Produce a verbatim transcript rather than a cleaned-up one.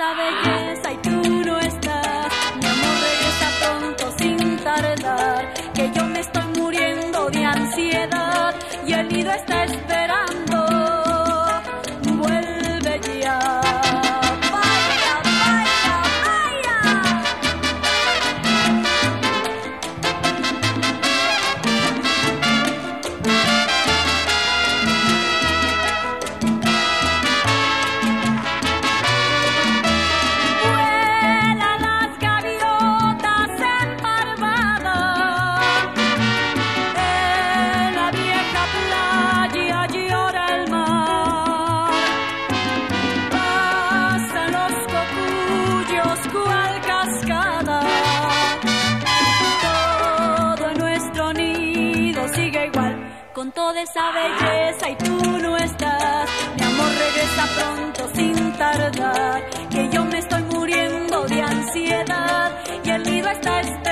esa belleza y tú no estás. Mi amor, regresa pronto sin tardar, que yo me estoy muriendo de ansiedad y el nido está esperando. Vuelve ya. Con toda esa belleza y tú no estás. Mi amor, regresa pronto sin tardar, que yo me estoy muriendo de ansiedad y el nido está esperando.